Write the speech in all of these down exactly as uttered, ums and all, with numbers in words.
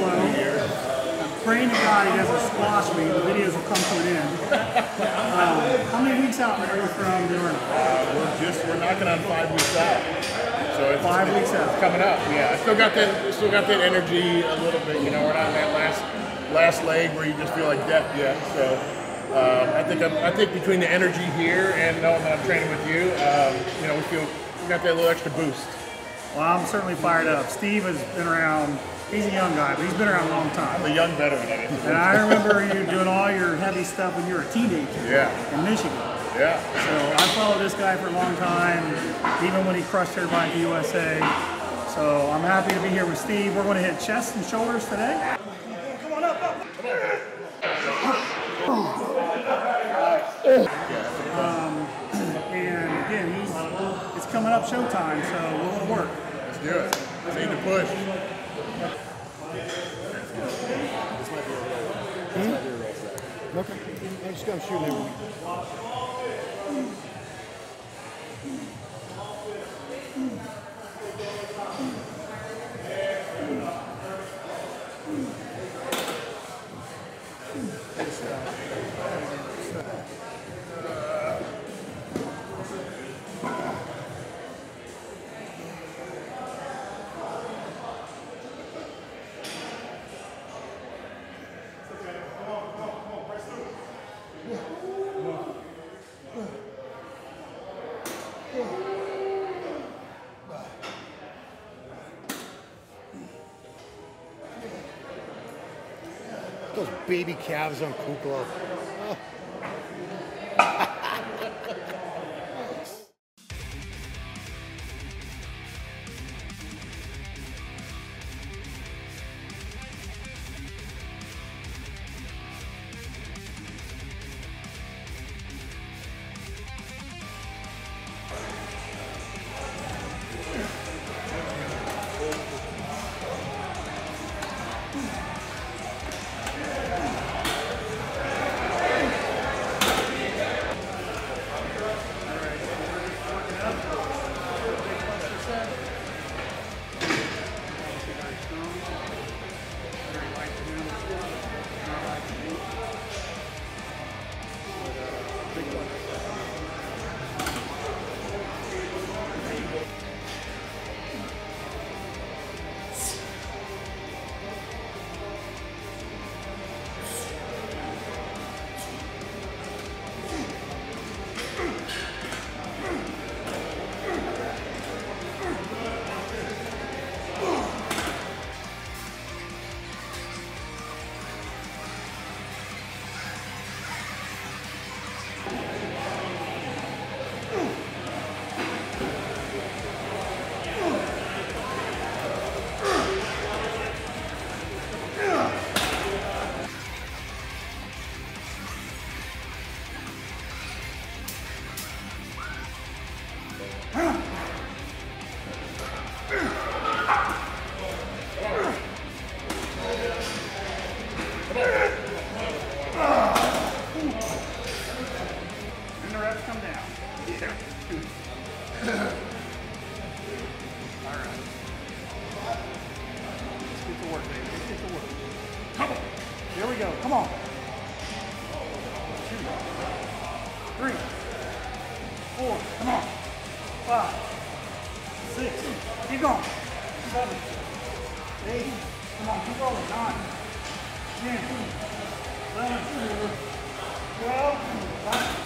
flow. I'm praying to God he doesn't squash me. The videos will come to an end. Um, how many weeks out are you from the Arnold? Uh, we're just we're knocking on five weeks out. So it's Five it's, weeks out. It's coming up. Yeah, I still got that. Still got that energy a little bit. You know, we're not in that last last leg where you just feel like death yet. So um, I think I'm, I think between the energy here and knowing that I'm training with you, um, you know, we feel we got that little extra boost. Well, I'm certainly fired up. Steve has been around. He's a young guy, but he's been around a long time. I'm a young veteran, I guess. And I remember you doing all your heavy stuff when you were a teenager. Yeah. In Michigan. Yeah. So I followed this guy for a long time, even when he crushed everybody at the U S A. So I'm happy to be here with Steve. We're going to hit chest and shoulders today. Come on up, up. Um, and again, he's, it's coming up showtime, so we're going to work. Let's do it. Let's need to push. Hmm? Okay. I'm just gonna shoot him. Those baby calves on Kukla. Oh. Here we go. Come on. Two, three, four. Come on. Five, six. Keep going. Seven, eight. Come on. Keep rolling. Nine, ten, eleven, twelve. Five.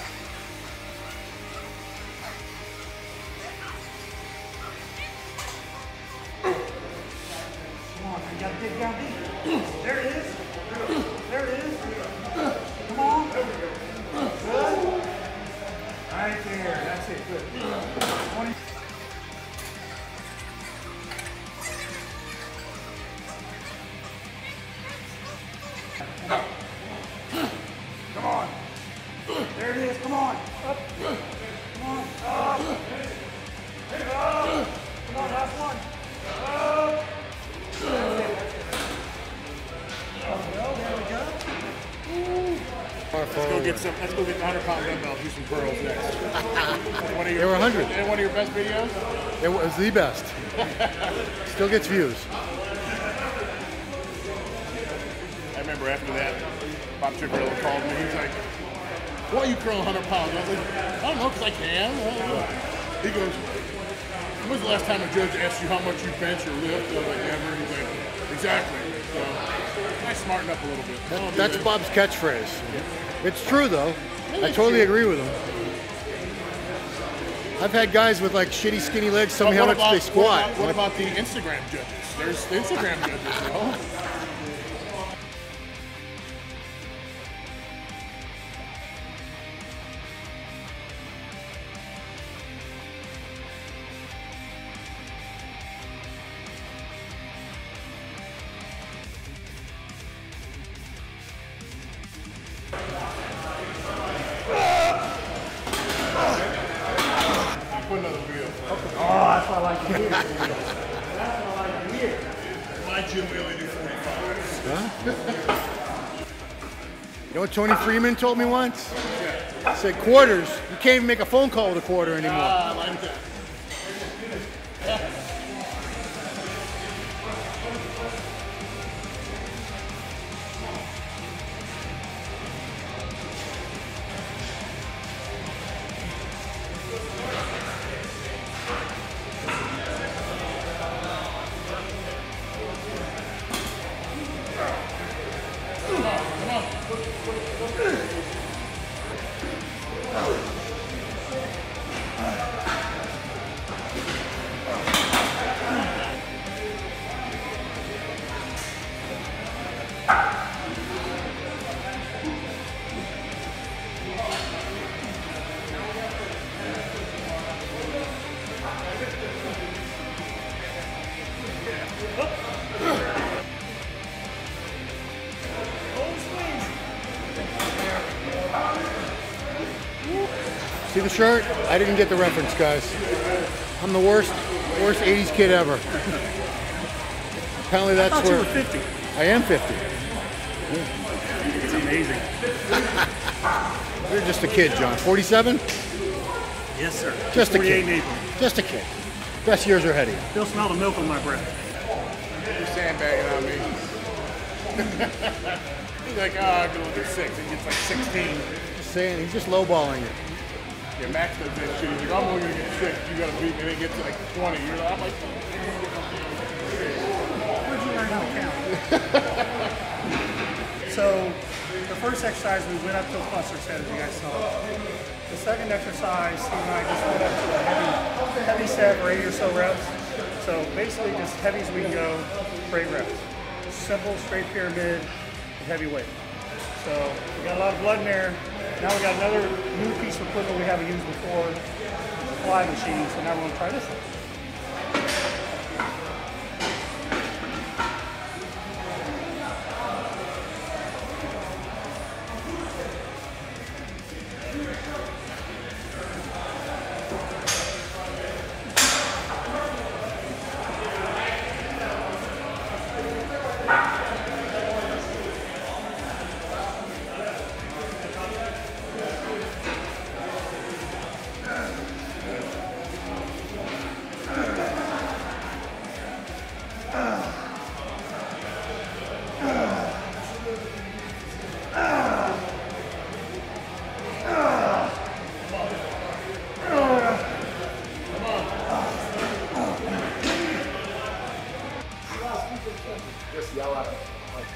Come on. You gotta dig down deep. There it is. There it is. Come on. Good. Right there. That's it. Good. twenty. Come on. There it is. Come on. Up. Come on. Up. Up. Come on. Last one. Up. That's it. There we go. Let's go get some. Let's go get the hundred pound dumbbells. Do some curls next. One of your, They were one hundred. And one of your best videos. It was the best. Still gets views. remember after that, Bob Cicherillo called me. He's like, "Why are you curling one hundred pounds?" I was like, "I don't know, because I can." He goes, "When's the last time a judge asked you how much you bench or lift?" I was like, "Never." He's like, "Exactly." So I smartened up a little bit. That, that's Bob's catchphrase. It's true though. I totally agree with him. I've had guys with like shitty skinny legs tell me how much they squat. What about, what about the Instagram judges? There's the Instagram judges, you know? Put another wheel. Oh, that's what I like to hear. That's what I like to hear. My gym we only do forty-fives. Huh? You know what Tony Freeman told me once? He said quarters. You can't even make a phone call with a quarter anymore. Ah, I like it. See the shirt? I didn't get the reference, guys. I'm the worst, worst eighties kid ever. Apparently that's I thought where you were fifty. I am fifty. It's amazing. You're just a kid, John. forty-seven? Yes, sir. Just a forty-eight kid. in April. Just a kid. Best years are ahead of you. Still smell the milk on my breath. You're sandbagging on me. He's like, oh, I'm going to do six. He gets like sixteen. Just saying, he's just lowballing it. Yeah, Max does that shit. He's like, I'm only going to get six. You got to beat me. And it gets to like twenty. You're like, I'm like, Where'd you learn how to count? So, the first exercise, we went up to a cluster set, as you guys saw. The second exercise, Steve and I just went up to a heavy, heavy set for eight or so reps. So basically, just heavy as we can go for eight reps. Simple, straight pyramid, heavy weight. So we got a lot of blood in there. Now we got another new piece of equipment we haven't used before, the fly machine. So now we're going to try this one. just yell at him. Like,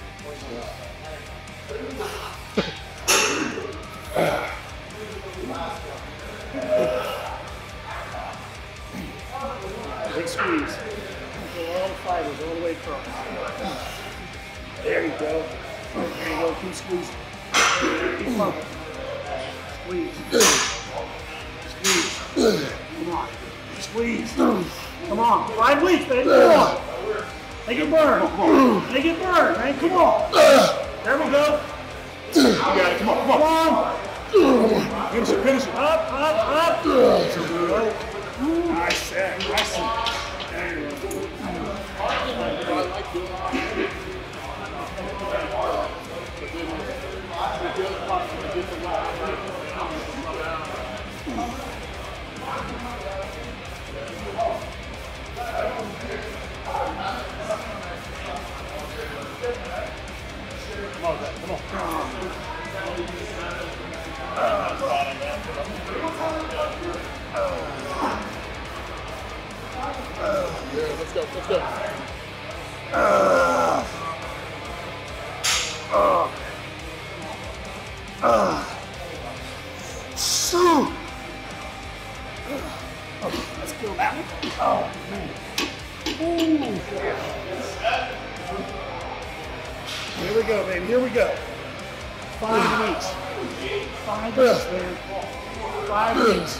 Big squeeze. Pull all the fibers all the way across. There you go. There you go. Keep squeezing. Keep pumping. Squeeze. Squeeze. Come on. Squeeze. Come on. Five weeks, baby. Come on. Make it burn. Make it burn, man. Come on. There we go. you got it. Come on, come on. Come on. Finish it, finish it. Up, up, up. There we go. Nice set. Nice set. There you go. Come on, Zach. Come on. Yeah, let's go. Let's go. Uh, uh, uh. So. Let's kill that one. Oh, man. Ooh. Here we go, baby. Here we go. Five weeks. Five weeks, man. Five weeks.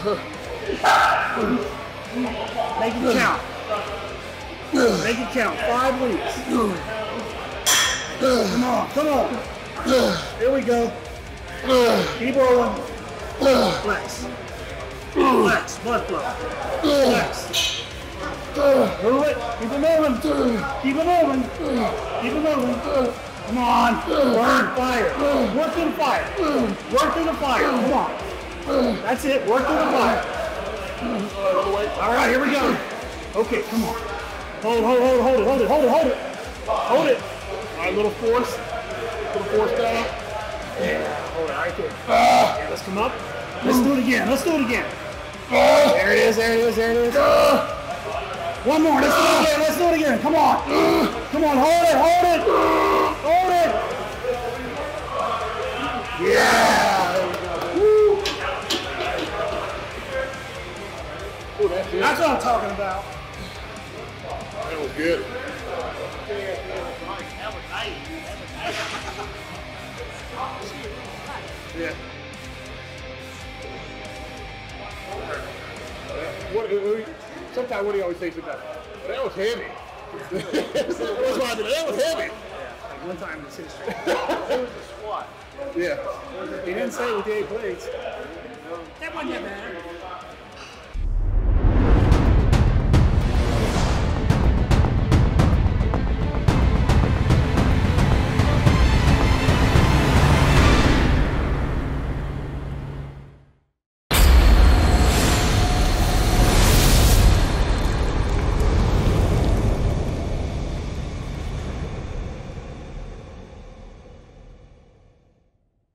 Make it count. Make it count. Five weeks. Come on, come on. Here we go. Keep rolling. Flex. Flex. Blood flow. Flex. Move it. Keep it moving. Keep it moving. Keep it moving. Come on. Burn fire. Work through the fire. Work through the fire. Come on. That's it. Work through the fire. All right, here we go. Okay, come on. Hold, hold, hold, hold it, hold it, hold it, hold it. Hold it. All right, little force. Little force down. Yeah, hold it right there. Yeah, let's come up. Let's do it again. Let's do it again. There it is, there it is, there it is. One more. Let's do it again. Let's do it again. Come on. Come on, hold it, hold it. Hold it. Yeah. Woo. Ooh, that's it. That's what I'm talking about. That was good. Yeah. What, sometimes what do you always say sometimes? That was heavy. That's why I did it. That was heavy. Like one time in this history. It was a squat. Yeah. He didn't say with the eight plates. That wasn't that bad.